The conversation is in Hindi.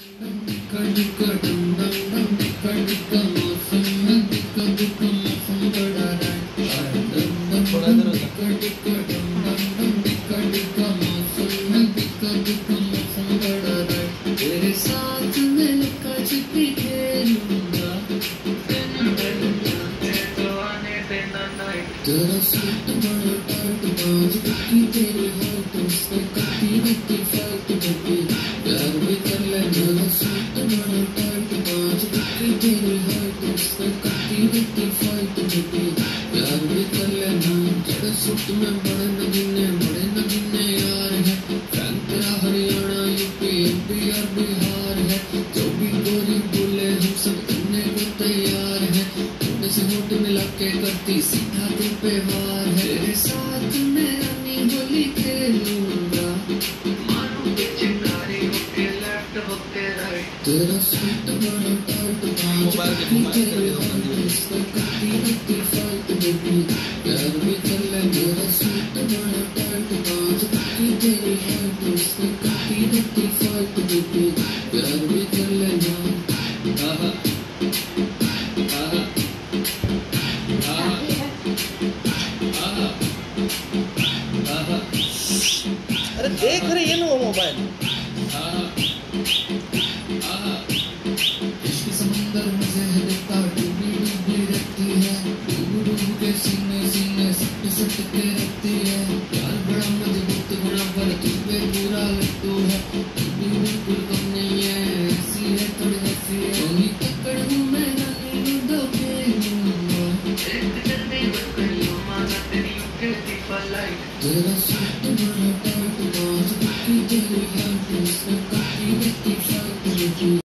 तेरे साथ मैं लुका छिपी खेलूंगा, तेरा सूट बड़ा टाइट बाज की तेरी हाइट उससे कटी कटी फाइट बेबी प्यार भी कर ले। तेरा सूट बड़ा टाइट बाज की तेरी हाइट उससे कटी कटी फाइट बेबी प्यार भी कर ले ना। तेरे सूट में बड़े नगीने यार है, फैन तेरा हरियाणा यूपी एमपी और बिहार है। जो भी गोरी बोले हम सब करने को तैयार है, थोड़े से होठ मिला के करती सीधा दिल पे वार है। तेरे साथ मैं अपनी होली खेलूंगा, मारूं चिंगारी होके लेफ्ट होके राइट। तेरा सूट बड़ा टाइट बाज की तेरी हाइट उससे कटी कटी फाइट बेबी प्यार भी कर ले। तेरा सूट बड़ा टाइट बाज की तेरी हाइट उससे कटी कटी फाइट बेबी प्यार भी कर ले ना। अरे देख रहे ये लो मोबाइल। इश्क समुंदर मजे है देता डूबी डूबी रहती है, डूब डूब के सीने सीने सट सट के रहती है। प्यार बड़ा मजबूत बड़ा पर तू पे पूरा लट्टू है, तू भी बिल्कुल कम नहीं है, ऐसी है थोड़ी ऐसी है। सोनी पकड़ हूँ मैं रानी लूडो खेलूंगा, एक जल्दी बन गई हो माना तेरी यूके लाइट। तेरा सूट बड़ा टाइट बाज की तेरी हाइट उससे कटी कटी फाइट बेबी